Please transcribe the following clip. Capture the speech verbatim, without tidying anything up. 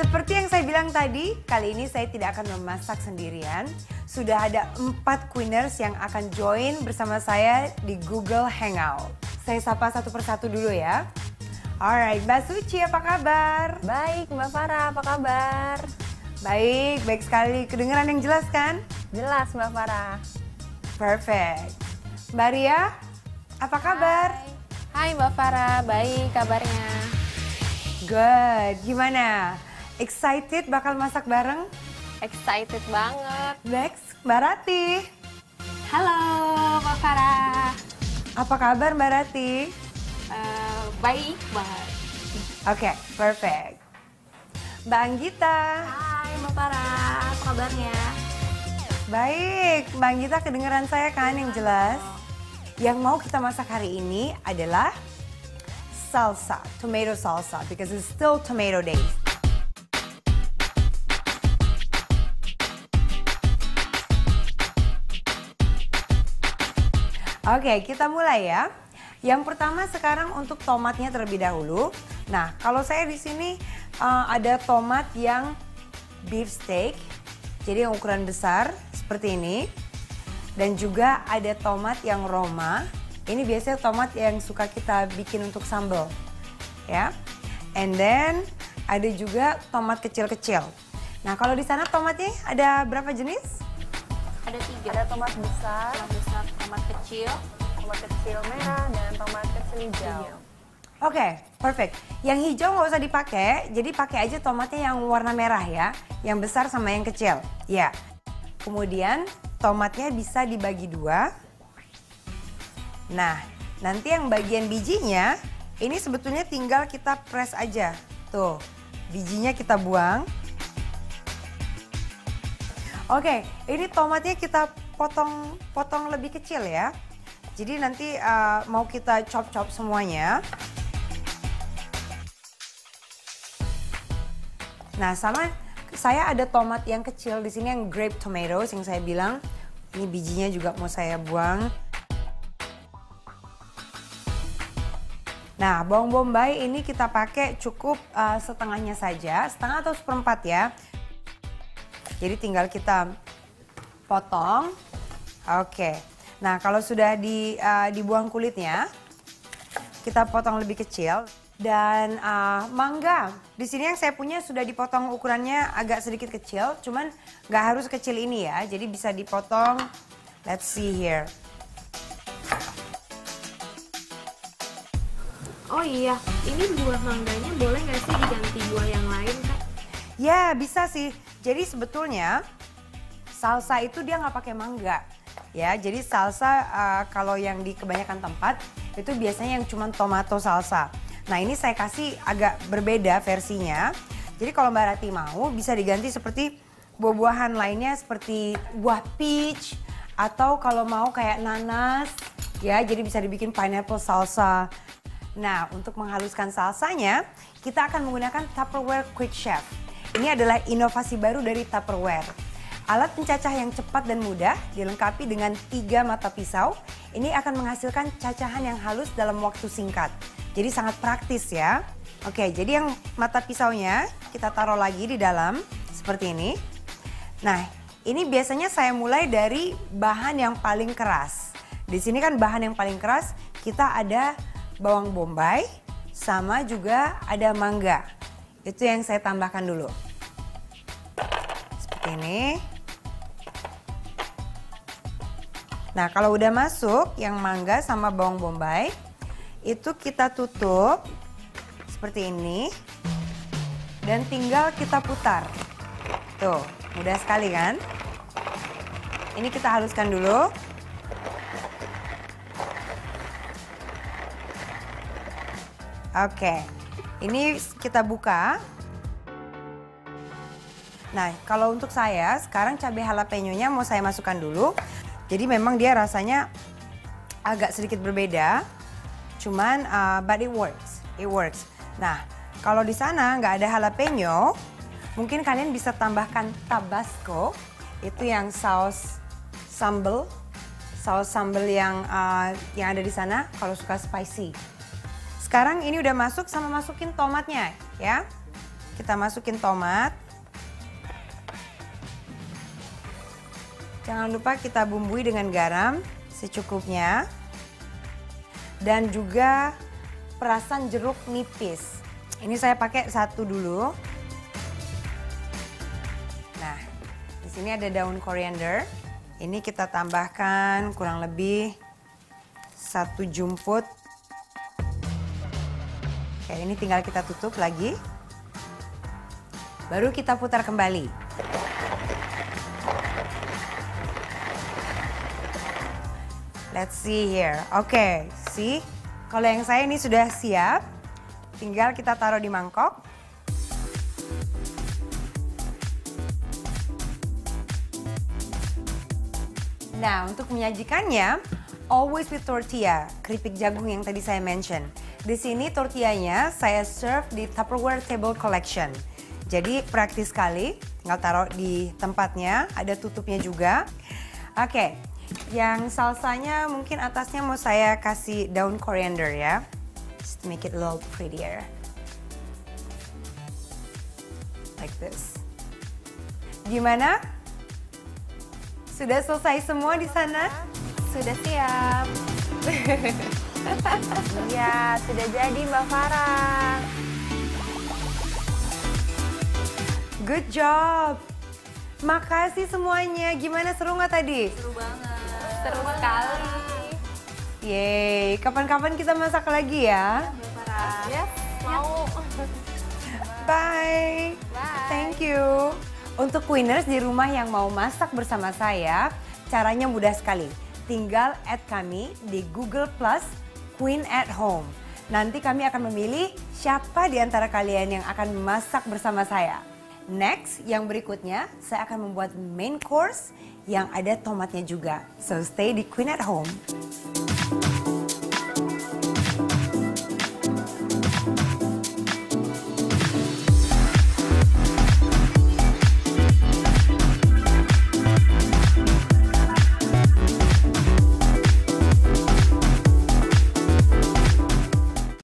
Seperti yang saya bilang tadi, kali ini saya tidak akan memasak sendirian. Sudah ada empat Queeners yang akan join bersama saya di Google Hangout. Saya sapa satu persatu dulu ya. Alright, Mbak Suci apa kabar? Baik, Mbak Farah, apa kabar? Baik, baik sekali. Kedengeran yang jelas kan? Jelas, Mbak Farah. Perfect. Mbak Ria, apa kabar? Hai, Hai Mbak Farah, baik kabarnya. Good, gimana? Excited bakal masak bareng? Excited banget. Next, Mbak Rati. Halo Mbak Farah. Apa kabar Mbak Rati? Uh, baik banget. Oke, okay, perfect. Mbak Anggita. Hai Mbak Farah, apa kabarnya? Baik, Mbak Anggita kedengeran saya kan yang jelas. Yang mau kita masak hari ini adalah salsa, tomato salsa, because it's still tomato days. Oke, kita mulai ya. Yang pertama sekarang untuk tomatnya terlebih dahulu. Nah, kalau saya di sini uh, ada tomat yang beef steak, jadi yang ukuran besar seperti ini. Dan juga ada tomat yang Roma. Ini biasanya tomat yang suka kita bikin untuk sambal, ya. And then ada juga tomat kecil-kecil. Nah, kalau di sana tomatnya ada berapa jenis? Ada tiga. Ada tomat besar, Tomat besar, tomat kecil, tomat kecil merah, dan tomat kecil hijau. Oke, okay, perfect. Yang hijau nggak usah dipakai, jadi pakai aja tomatnya yang warna merah ya. Yang besar sama yang kecil, ya. Kemudian tomatnya bisa dibagi dua. Nah, nanti yang bagian bijinya, ini sebetulnya tinggal kita press aja. Tuh, bijinya kita buang. Oke, ini tomatnya kita potong-potong lebih kecil ya. Jadi nanti uh, mau kita chop-chop semuanya. Nah, sama saya ada tomat yang kecil di sini yang grape tomatoes yang saya bilang. Ini bijinya juga mau saya buang. Nah, bawang bombay ini kita pakai cukup uh, setengahnya saja, setengah atau seperempat ya. Jadi tinggal kita potong. Oke. Nah, kalau sudah di, uh, dibuang kulitnya, kita potong lebih kecil. Dan uh, mangga, di sini yang saya punya sudah dipotong ukurannya agak sedikit kecil, cuman nggak harus kecil ini ya. Jadi bisa dipotong. Let's see here. Oh iya, ini buah mangganya boleh nggak sih diganti buah yang lain, Kak? Ya, bisa sih. Jadi sebetulnya salsa itu dia nggak pakai mangga. Ya, jadi salsa uh, kalau yang di kebanyakan tempat itu biasanya yang cuma tomato salsa. Nah, ini saya kasih agak berbeda versinya. Jadi kalau Mbak Rati mau bisa diganti seperti buah-buahan lainnya seperti buah peach atau kalau mau kayak nanas ya, jadi bisa dibikin pineapple salsa. Nah, untuk menghaluskan salsanya, kita akan menggunakan Tupperware Quick Chef. Ini adalah inovasi baru dari Tupperware. Alat pencacah yang cepat dan mudah, dilengkapi dengan tiga mata pisau. Ini akan menghasilkan cacahan yang halus dalam waktu singkat. Jadi sangat praktis ya. Oke, jadi yang mata pisaunya kita taruh lagi di dalam, seperti ini. Nah, ini biasanya saya mulai dari bahan yang paling keras. Di sini kan bahan yang paling keras, kita ada bawang bombay, sama juga ada mangga. Itu yang saya tambahkan dulu. Seperti ini. Nah, kalau udah masuk yang mangga sama bawang bombay, itu kita tutup seperti ini. Dan tinggal kita putar. Tuh, mudah sekali kan? Ini kita haluskan dulu. Oke, ini kita buka. Nah, kalau untuk saya sekarang cabai jalapeno-nya mau saya masukkan dulu. Jadi memang dia rasanya agak sedikit berbeda, cuman uh, but it works, it works. Nah, kalau di sana nggak ada jalapeno, mungkin kalian bisa tambahkan tabasco, itu yang saus sambal, saus sambal yang uh, yang ada di sana kalau suka spicy. Sekarang ini udah masuk sama masukin tomatnya ya. kita masukin tomat. Jangan lupa kita bumbui dengan garam secukupnya. Dan juga perasan jeruk nipis. Ini saya pakai satu dulu. Nah, di sini ada daun koriander. Ini kita tambahkan kurang lebih satu jumput. Oke, ini tinggal kita tutup lagi. Baru kita putar kembali. Let's see here. Oke, okay, see? Kalau yang saya ini sudah siap. Tinggal kita taruh di mangkok. Nah, untuk menyajikannya, always with tortilla, keripik jagung yang tadi saya mention. Di sini tortillanya saya serve di Tupperware Table Collection. Jadi praktis sekali, tinggal taruh di tempatnya, ada tutupnya juga. Oke. Okay. Yang salsanya mungkin atasnya mau saya kasih daun coriander ya. Just to make it a little prettier. Like this. Gimana? Sudah selesai semua di sana? Sudah siap. Iya, sudah jadi Mbak Farah. Good job. Makasih semuanya. Gimana, seru nggak tadi? Seru banget. Seru sekali. Yeay, kapan-kapan kita masak lagi ya. Mbak Farah. Ya, mau. Bye. Bye. Thank you. Untuk Queeners di rumah yang mau masak bersama saya, caranya mudah sekali. Tinggal add kami di Google Plus Queen at Home. Nanti kami akan memilih siapa di antara kalian yang akan masak bersama saya. Next, yang berikutnya, saya akan membuat main course yang ada tomatnya juga. So stay di Queen at Home.